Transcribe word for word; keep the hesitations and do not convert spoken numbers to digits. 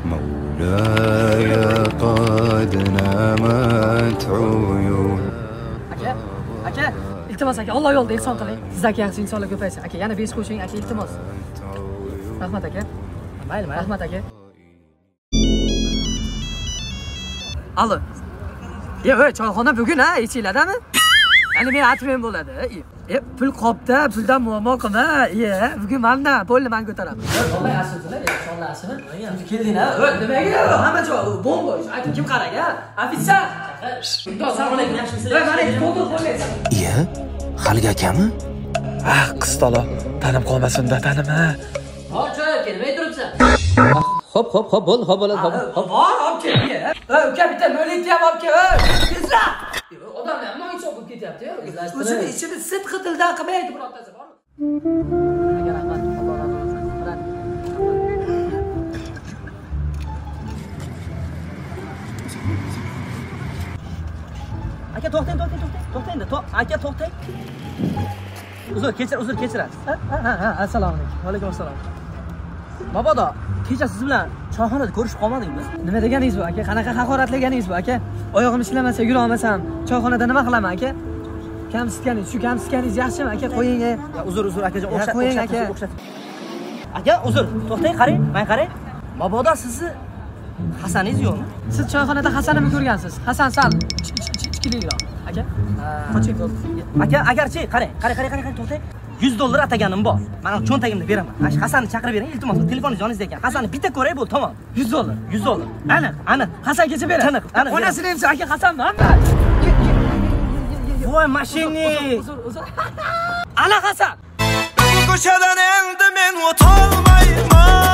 مولاي قد نامت عيون. Aka, aka, iltimos aka, Alloh yo'lida ehson qiling. Sizdagi yaxshi insonlar ko'paysin. Aka, yana besh qo'shing, aka, iltimos. Rahmat aka. Mayli, mayli. Rahmat aka. Alo. Ya, voy, choyxona bugun ha, ichinglardami? Ya'ni men aytmam bo'ladi. E, pul qopda, puldan muammo qilma. Iya, bugun mana polni men ko'taraman. Vallahi yaxshisilar, yaxshilashini. Endi kelding-a? Voy, nimaga? Hamma joy bombosh. Ayting, kim qarang-a? Ofitsar. Assalomu alaykum, yaxshimisizlar? Voy, mana to'ldirib qo'ymaysan. Iya, haligi akami? Ah, qistalo, tanib qolmasin-da, tanima. Hop, choy kelmay turibsan. Hop, hop, hop, bo'ldi, hop bo'ladi, hop. Hop, hop, kel. Ey, uka, bitta mo'litni ham olib kel. Tezla. Odamlar ham noinsof bo'lib ketyapti-yu. O'zini ichini sidqi tildan qilmaydi birortasi bormi? Aka, rahmat. Alloh razı olsun. Aka, to'xtang, to'xtang, to'xtang. To'xtang-da, aka, to'xtang. Uzr, kechir, uzr, kechirasiz. Ha, ha, ha, assalomu alaykum. Va alaykum assalom. Mabodo, kecha siz bilan choyxonada ko'rishib qolmadingmi? Nima deganingiz bu, aka? Qanaqa haqoratlaгаningiz bu, aka? Oyog'im ishlamasa, yura olmasam, choyxonada nima qilaman, aka? Kamsitganingiz, shu kamsitganingiz yaxshimi, aka? Qo'ying. Uzr, uzr, akajon, o'xshat, qo'ying, o'xshat, aka. o'xshat. Aka, uzr, to'xtang, qarang, men qarang. Mabodo sizni Hasaningiz yo'qmi? Siz choyxonada Hasanimni ko'rgansiz. Hasan sal ichkilikroq, aka. Qoching, aka, agarchi, qarang, qarang, qarang, qarang, to'xtang. yuz dollar ataganim bor. Mana cho'ntagimda beraman. Ash Hasanni chaqirib bering, iltimos, telefoningiz yoningizda ekan. Hasanni bitta ko'ray bo'ldi, tamom. yuz dollar. yuz dollar. Aniq, aniq. Hasan kecha beradi. Aniq, aniq. Onasini ham aka Hasanmi? Voy, mashinni. Uzr, uzr. Ana Hasan. Ko'chadan endi men o'tolmayman.